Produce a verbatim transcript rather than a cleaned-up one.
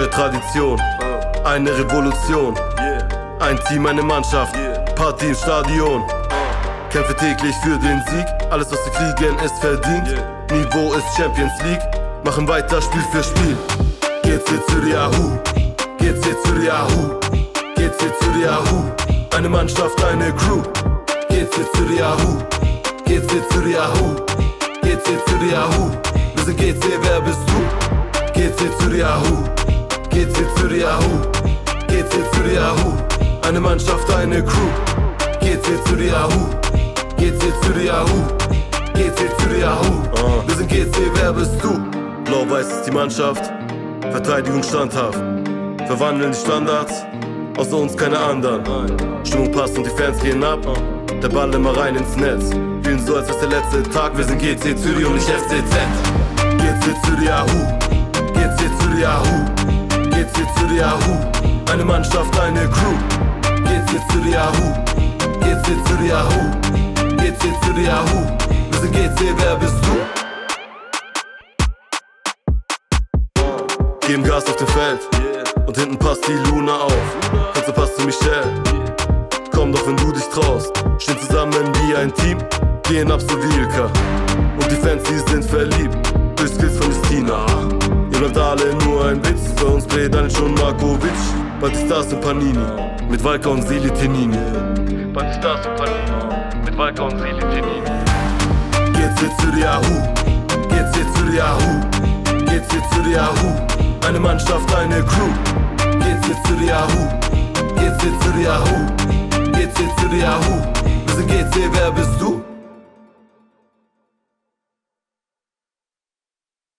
neue Tradition, eine Revolution. Ein Team, eine Mannschaft, Party im Stadion. Kämpfe täglich für den Sieg, alles was sie kriegen ist verdient. Niveau ist Champions League, machen weiter Spiel für Spiel. G C Zürich Ahu, G C Zürich Ahu, G C Zürich Ahu. Eine Mannschaft, eine Crew. G C Zürich Ahu, G C Zürich Ahu, G C Zürich Ahu. Wir sind G C, wer bist du? G C Zürich Ahu, G C Zürich Ahu, G C Zürich Ahu. Eine Mannschaft, eine Crew. G C Zürich Ahu, G C Zürich Ahu, G C Zürich Ahu. Wir sind G C, wer bist du? Blau-Weiß ist die Mannschaft, Verteidigung standhaft. Verwandeln die Standards, außer uns keine anderen. Stimmung passt und die Fans gehen ab, der Ball immer rein ins Netz. Spielen so als wär's der letzte Tag, wir sind G C Zürich und nicht F C Z. G C Zürich Ahu, G C Zürich Ahu, G C Zürich Ahu. Eine Mannschaft, eine Crew. G C Zürich Ahu, G C Zürich Ahu, G C Zürich Ahu. Wir sind G C, wer bist du? Geben Gas auf dem Feld und hinten passt die Luna auf. Kurzer Pass zu Michel, komm doch wenn du dich traust. Stehen zusammen wie ein Team, gehen ab so wie Ilka. Und die Fans, die sind verliebt, durch Skills von Justina. Ihr bleibt alle nur ein Witz, bei uns Predanic und Markovic. Bald die Stars und Panini, mit Walker und Seli Tenini. Bald die Stars und Panini, mit Walker und Seli Tenini. G C Zürich Ahu, G C Zürich Ahu, G C Zürich Ahu. Eine Mannschaft, eine Crew. G C Zürich Ahu, G C Zürich Ahu, G C Zürich Ahu. Wir sind G C, wer bist du?